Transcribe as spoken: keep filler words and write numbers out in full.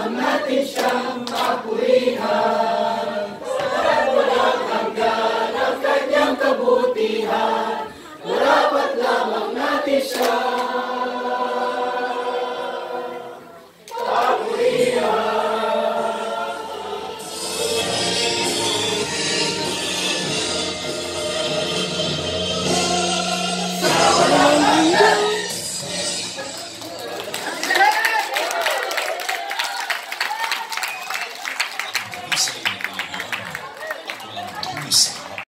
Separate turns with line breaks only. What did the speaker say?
lamang natin siyang papurihan. At walang hanggan ang kanyang kabutihan, marapat lamang natin siya